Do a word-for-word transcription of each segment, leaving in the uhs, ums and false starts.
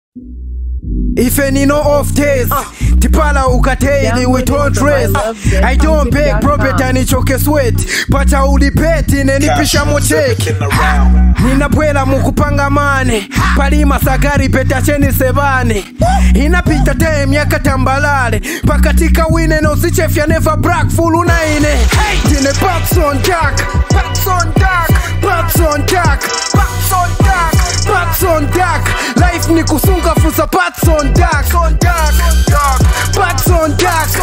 If any no off days, uh, tipala ukateli we don't raise. I don't beg prophet and choke sweat. Pacha ulipeti nenipisha mocheki. Ninapwela mukupanga mane. Palima sagari peta cheni sebane. Inapita time yaka tambalale. Pakatika wine no sichefya never black full unaine. Tine Patson-Daka, Patson-Daka, Patson-Daka, Patson-Daka, Patson-Daka. Life ni kusunga fusa Patson-Daka, Patson-Daka,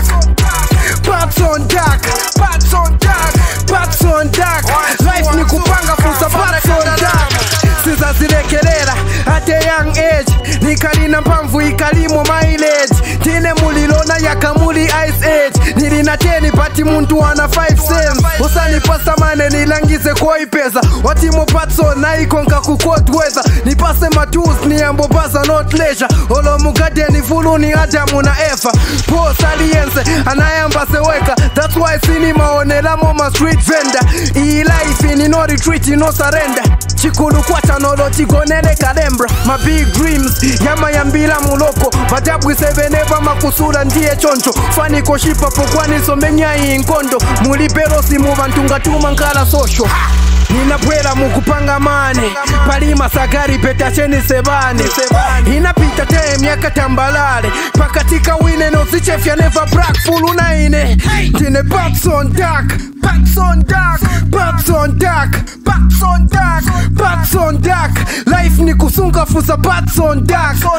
Patson-Daka, Patson-Daka, Patson-Daka. Life ni kupanga fusa Patson-Daka. Siza zilekelela at a young age. Nikalina mpamvu ikalimo mileage. Tine mulilona yakamuli ice age. Nilina teni pati muntu wana five cents. Usani pasta mane nilangize kwa ipeza. Watimo Patson na ikonka kukot weza. Nipase matus ni ambo baza not leisure. Olo mugade ni fulu ni Adamu na Eva. Po saliense anayamba seweka. That's why cinema onela moma street vendor. Ii life ni no retreat no surrender. Chikulu kwacha nolo chigonele kalembra. My big dreams yama yambila muloko. Badabu seveneva makusura ndiye choncho. Fani koshipa pokwani somenya inkondo. Mulibero simu vantunga tuma nkala social. Ninapwela mukupanga mane. Palima sagari peta cheni sebane. Inapita time yaka tambalale. Pakatika wine no sichefya never black full unaine. Tine Patson-Daka, Patson-Daka, Patson-Daka, Patson-Daka, Patson-Daka. Life ni kusunga fusa Patson-Daka,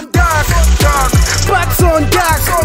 Patson-Daka,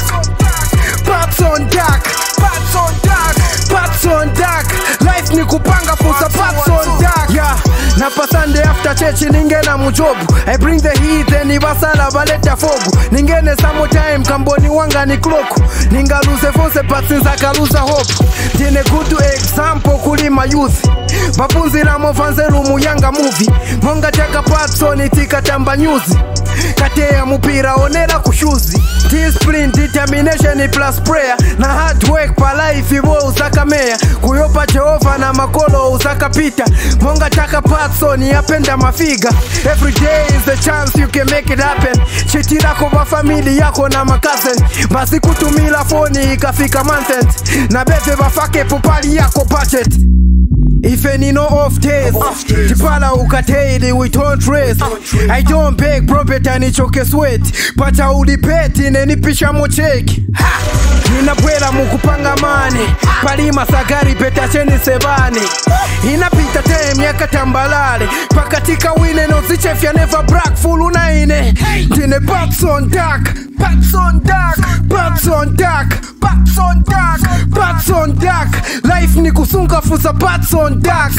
Patson-Daka, Patson-Daka, Patson-Daka. Life ni kupanga fusa Patson-Daka. Yeah, napa Sunday after church ningena mujobu. I bring the heat and ibasala baleta fogu. Ningene samo time kamboni wanga ni kloku. Ninga lose fonse patsinza kaluza hope. Tine good example kuli mayuthi. Bapunzi la movanzelu muyanga movie. Monga chaka Patson itika tamba nyuzi. Katea mupira onera kushuzi. Discipline, determination plus prayer. Na hard work pa life iwo usaka meya. Kuyopa Jehova na makolo usaka pita. Monga chaka Patson yapenda mafiga. Every day is a chance you can make it happen. Chitira kwa family yako na makazen. Basi kutumila phone ikafika month. Na bebe bafake popali yako budget. If any no off days, tipala ukateli we don't raise. I don't beg prophet and choke sweat. Pacha ulipeti nenipisha mocheki. Ninapwela mukupanga mane. Palima sagari peta cheni sebane. Inapita time yaka tambalale. Pakatika wine no sichefya never black full unaine. Tine Patson-Daka, Patson-Daka, Patson-Daka, Patson-Daka, Patson-Daka. Life ni kusunga fusa Patson-Daka,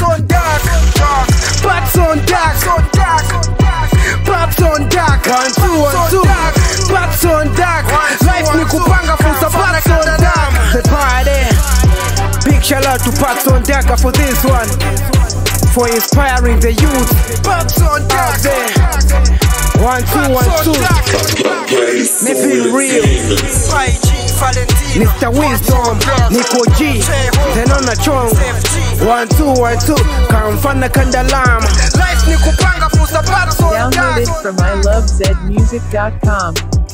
Patson-Daka, Patson-Daka. One two one two, Patson-Daka. Life ni kupanga fusa Patson-Daka. The party. Big shout out to Patson-Daka for this one, for inspiring the youth. Patson-Daka. One two one two. Me feel real. Mister Wisdom, Nico G, then on a chong. One two one two, Kamfana Kandalama. Life ni kupanga fusa Patson-Daka. Download it from I love Z music dot com.